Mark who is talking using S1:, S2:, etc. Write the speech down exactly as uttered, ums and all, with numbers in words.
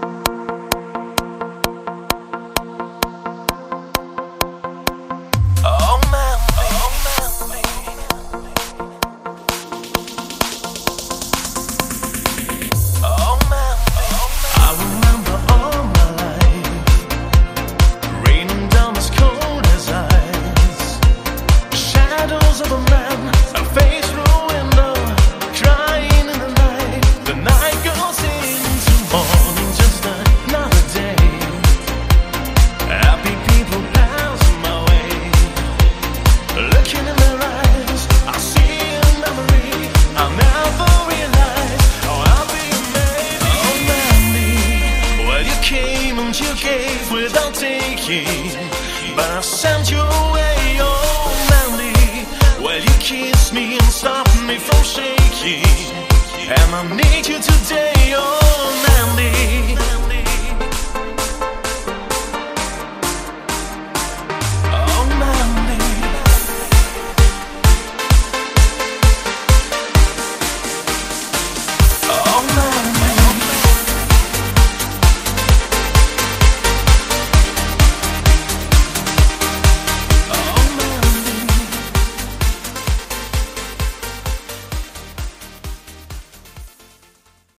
S1: But I sent you away, oh Mandy. Well, you kiss me and stop me from shaking, and I need you today, oh